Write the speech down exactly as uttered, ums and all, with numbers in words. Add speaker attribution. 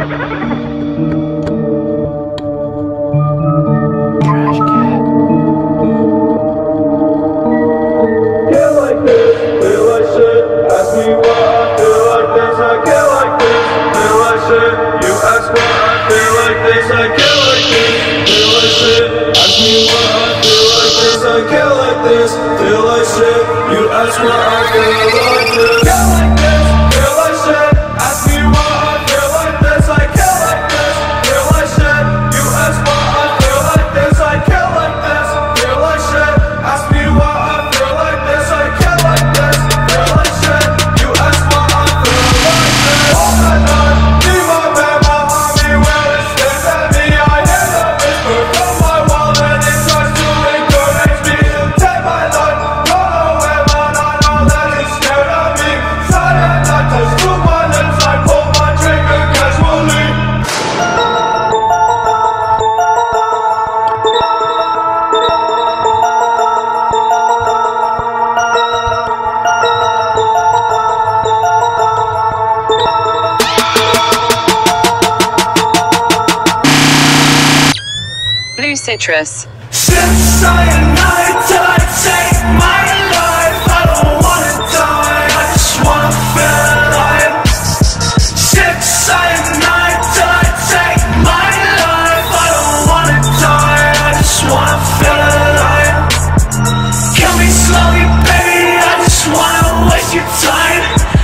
Speaker 1: Blue Citrus.
Speaker 2: Sip cyanide till I take my life. I don't wanna die, I just wanna feel alive. Sip cyanide till I take my life. I don't wanna die, I just wanna feel alive. Kill me slowly, baby, I just wanna waste your time.